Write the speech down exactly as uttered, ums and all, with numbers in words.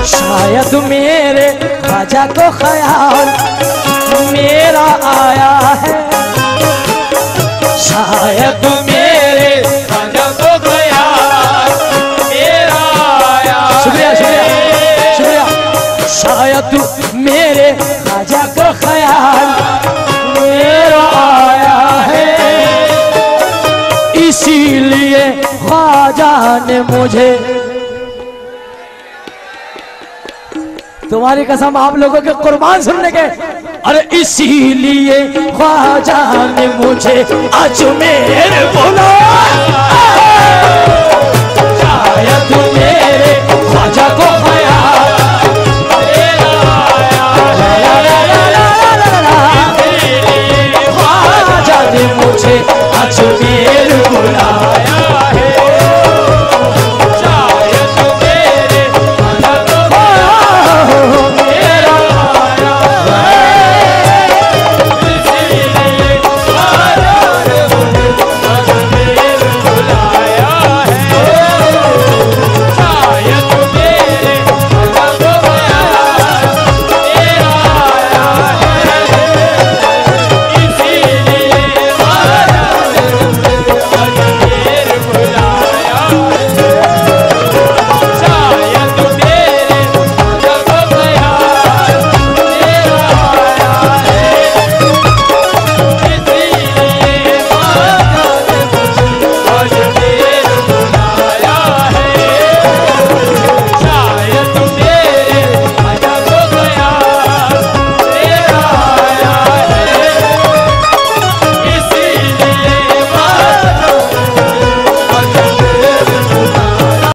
शायद मेरे ख्वाजा को ख्याल मेरा आया है, शायद मेरे ख्वाजा को ख्याल मेरा आया है। शुक्रिया शुक्रिया शुक्रिया। शायद मेरे ख्वाजा को ख्याल मेरा आया है, इसीलिए ख्वाजा ने मुझे। तुम्हारी कसम आप लोगों के कुर्बान सुनने के। अरे इसीलिए ख्वाजा ने मुझे अजमेर बुलाया।